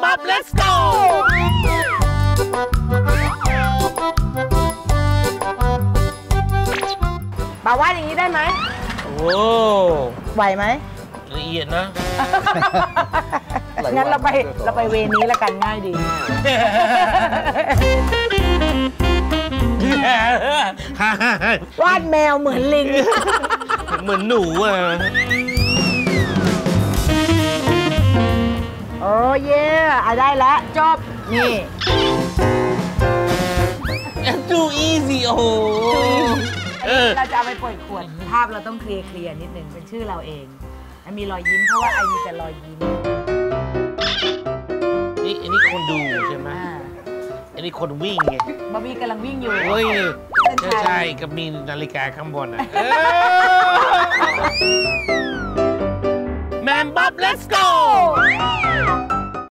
บ๊อบ let's go บ่าวว่าอย่างนี้ได้ไหมโอ้ไหวไหมละเอียดนะงั้นเราไปเวนี้ละกันง่ายดีวาดแมวเหมือนลิงเหมือนหนูอ่ะโอ้เย่ได้แล้วจบนี่ too easy โอ้โหเราจะเอาไปปล่อยขวดภาพเราต้องเคลียร์นิดหนึ่งเป็นชื่อเราเองมีรอยยิ้มเพราะว่าไอมีแต่รอยยิ้มนี่อันนี้คนดูใช่ไหมอันนี้คนวิ่งไงบอบบี้กำลังวิ่งอยู่เฮ้ยใช่กับมีนาฬิกาข้างบนแมนบ๊อบ let's go